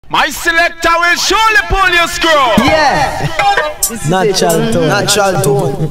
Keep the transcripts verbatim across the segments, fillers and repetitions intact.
My selector will surely pull your screw. Yeah. Natural tone. Natural tone.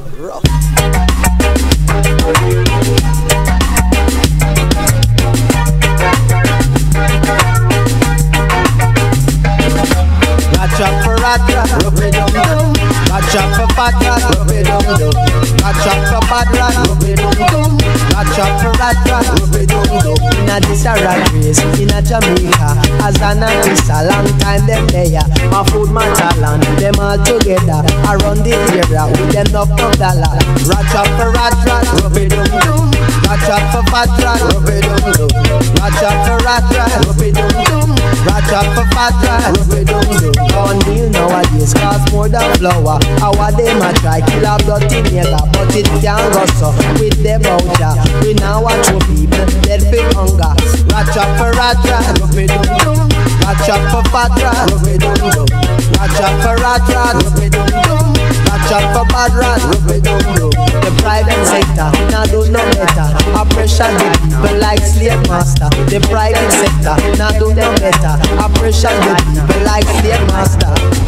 Ratcha for ratcha, rub it dum dum. Ratcha for fat rat, rub it dum dum. Ratcha for bad rat, rub it dum dum. Ratcha for rat rat, rub it dum dum. Inna this a rat race, inna Jamaica, as an artist a long time them there. My food, my talent, them all together. I run the area with them enough of dollar. Ratcha for rat rat, rub it dum dum. Ratcha for fat rat, rub it dum dum. Ratcha for rat rat, rub it dum dum. Ratcha for fat rat, rub it dum dum. Gun deal nowadays cost more than flour. How a them a try kill a bloody nigga, but it can't rustle with the voucher. We now watch for people dead for hunger. Ratcha for ratcha, rub it dum dum. Ratcha for fat rat, rub it dum dum. Ratcha for rat rat, rub it dum dum. Ratcha for bad rat, rub it dum dum. The private sector now do no better. Oppression the people like slave master. The private sector now do no better. Oppression the people like slave master.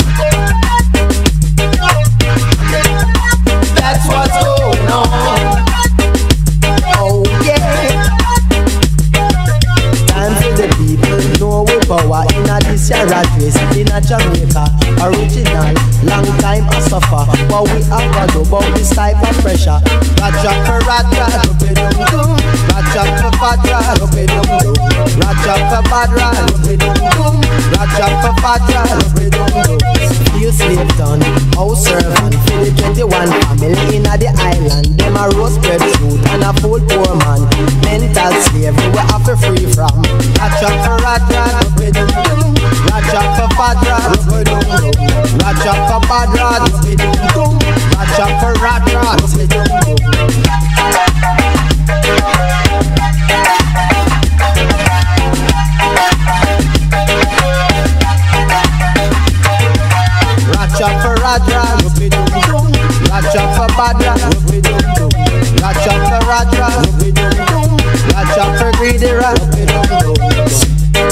That's what's going on. Oh yeah. Time for the people know we power in a this year rat race in a Jamaica. Original, long time a suffer, but we have to do about this type of pressure. Ratcha for rat rat, rub it dum dum. Ratcha for fat rat, rub it dum dum. Ratcha for bad rat, rub it dum dum. Ratcha for fat rat, rub it dum dum. You slave done, house servant for the twenty-one family in the island. Them a roast breadfruit and a full poor man. Mental slavery we have to free from. Ratcha for rat rat, rub it dum dum. Ratcha for fat rat, rub it dum dum. Ratcha for bad rat, rub it dum dum. Ratcha for rat rat, rub it dum dum. Ratcha for rat rat, rub it dum dum. Ratcha for bad rat, rub it dum dum. Ratcha for rat rat, rub it dum dum. Ratcha for greedy rat, rub it dum dum.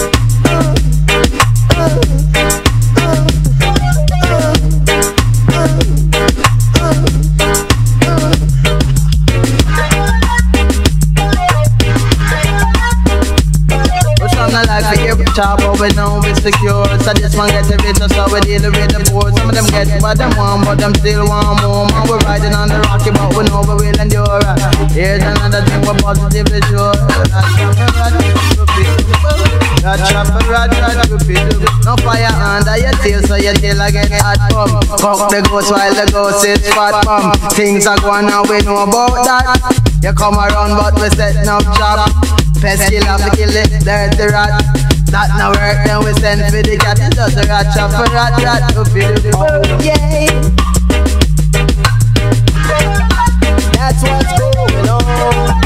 Like the air chop, but we know we secure. So this one get the business, so we deal with the poor. Some of them get what them want, but them still want more. Man, we're riding on the rocky, but we know we will endure. Here's another thing we're positively sure. That chopper, rat, rat, no fire under your tail, so your tail I get hot pump. Fuck the ghost while the ghost is fat pump. Things are going on, we know about that. You come around, but we setting up shop. Pest killer, we kill it, dirty rat. That no work, then we send for the cat. It's just a rat, chopper, rat, rat. Oh yeah. That's what's going on.